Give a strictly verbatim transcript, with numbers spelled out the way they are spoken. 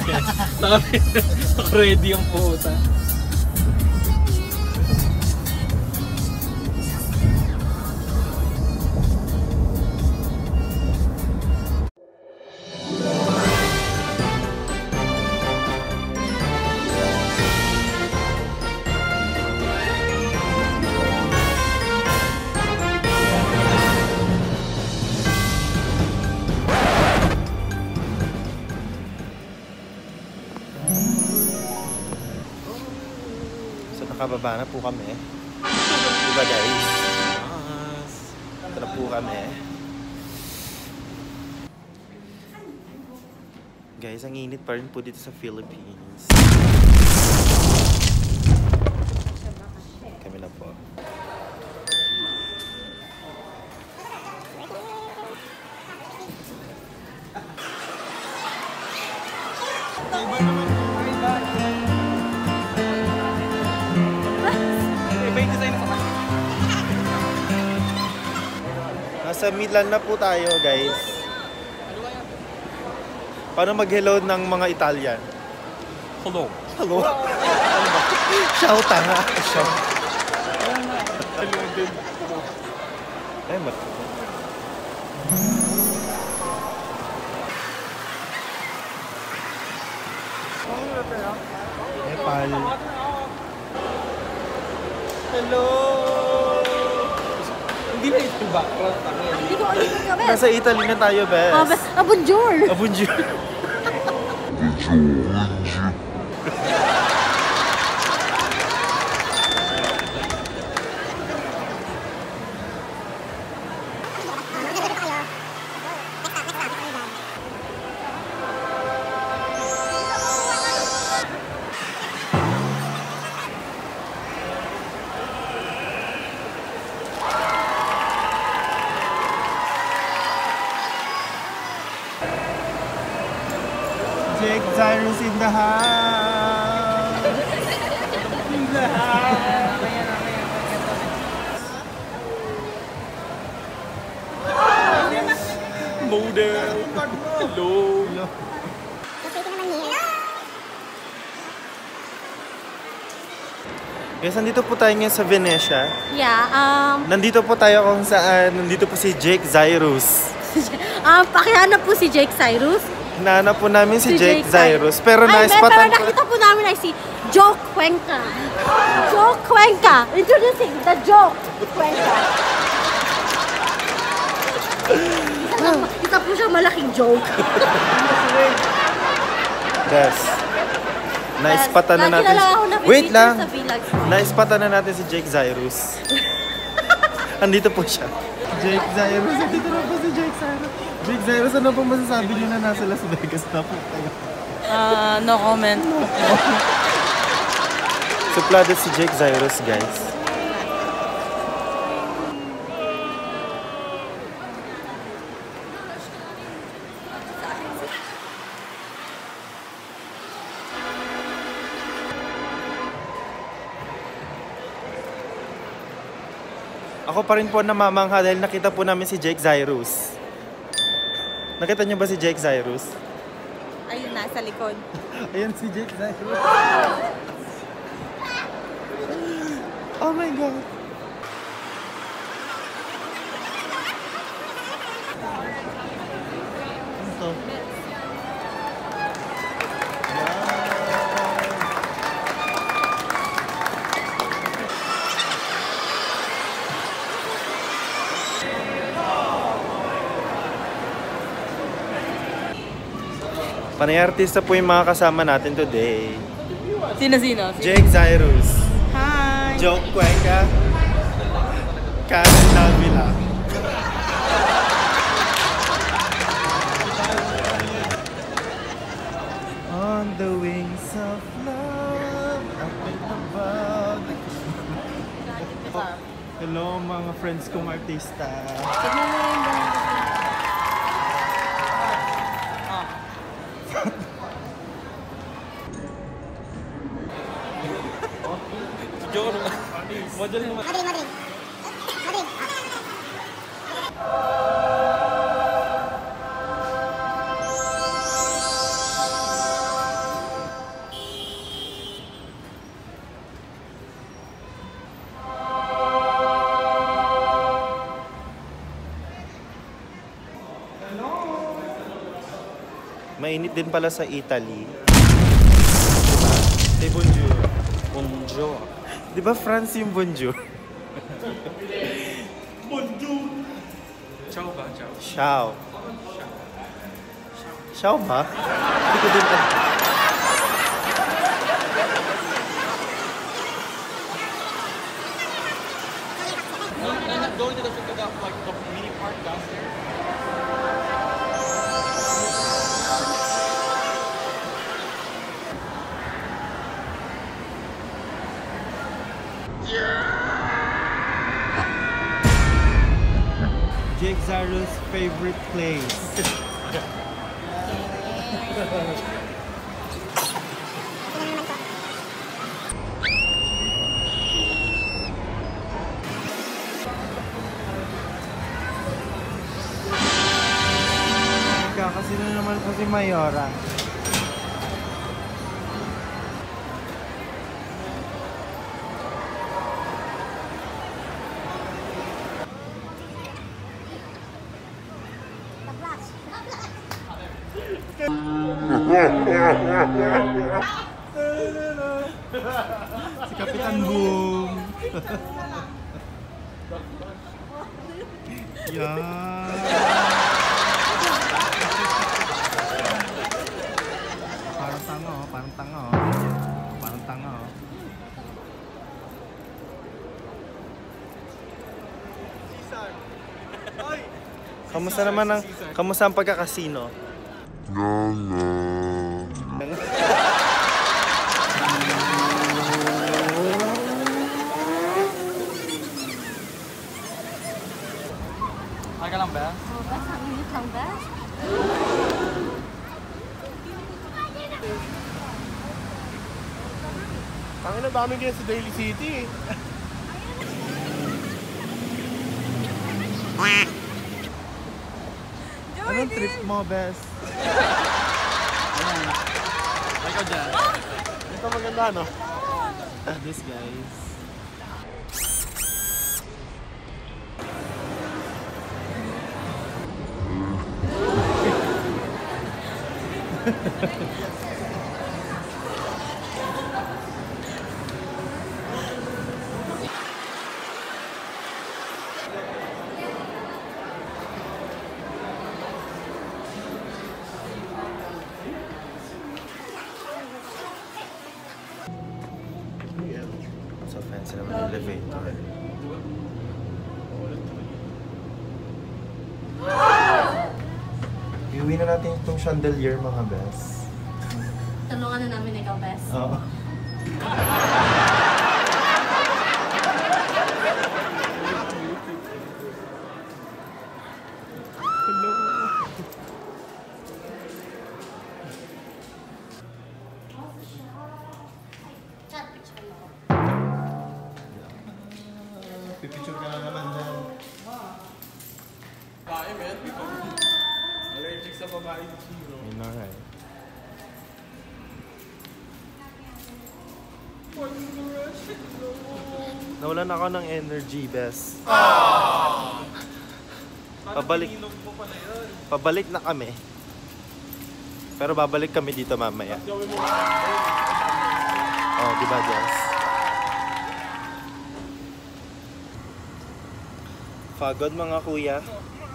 Ready yung puta. Nakababa na po kami. Diba guys? Ito na po kami. Guys, ang init pa rin po dito sa Philippines. Kami na po. Nasa Milan na po tayo, guys. Paano mag-hello ng mga Italian? Hello. Hello. Shout nga. Shout. Ay, mat. Nepal. Hello. Hindi na ito yung background. Hindi ko alam ka, Bes. Nasa Italy na tayo, Bes. Ah, Bes. Ah, bonjour. Ah, bonjour. Jake Cyrus in the house. In the house. Model. Hello. Guys, nandito po tayo ngayon sa Venetian. Yeah, um... Nandito po tayo kung saan, nandito po si Jake Cyrus. um, pakihanap po si Jake Cyrus. Hinahanap po namin si, si Jake, Jake Cyrus. Pero Ay, naispatan pero nakita po namin ay si Joke Cuenca. Joke Cuenca. Introducing the Joke Cuenca. Isa, isa po siya malaking joke. Yes. Naispatan na natin. Na Wait lang. Naispatan na natin si Jake Cyrus. Andito po siya. Jake Cyrus. Andito na po si Jake Cyrus. Jake Cyrus, ano pong masasabi niyo na nasa Las Vegas na po kayo? Uh, no comment. Suplado si Jake Cyrus, guys. Ako pa rin po namamangha dahil nakita po namin si Jake Cyrus. Nakita niyo ba si Jake Cyrus? Ayun, nasa likod. Ayun si Jake Cyrus. Oh my God. Ito. Panay artista po yung mga kasama natin today. Sino-sino? Jake Cyrus. Hi! Joke Cuenca. Karen Davila. On the wings of love, up and about. Hello mga friends kong artista. Model naman. Madrid, Madrid. Madrid. Mainit din pala sa Italy. Say bonjour. Bonjour. Di ba France yung bonjour? Bonjour. Ciao ba? Ciao. Ciao. Ciao ba? Hindi ko din alam. I'm not going to the, the, like, the mini park downstairs. Jake Zaro's favorite place. Kasi na naman po si Mayora. Si Kapitan Boom. Yeah. Parang tanga oh, parang tanga oh. Parang tanga oh. Kamusta naman ang kamusta ang pagkakasino? Ay ka lang ba? Oh, bas, ang init lang ba? Ang ina, daming ganyan sa Daily City. Anong trip mo, Bes? Ay ka dyan. Ito maganda, no? Ah, this guys. So fancy naman yung elevator. Iuwi na natin itong chandelier, mga bes. Tulungan na namin ikaw, Bes. Oo. Pipicture ka na naman dyan. Bae, man. Allergic sa babae ni Chiro. Yun na nga eh. Nawalan ako ng energy, Bes. Pabalik. Pabalik na kami. Pero babalik kami dito mamaya. Oh, di ba, Jess? Pagod mga kuya.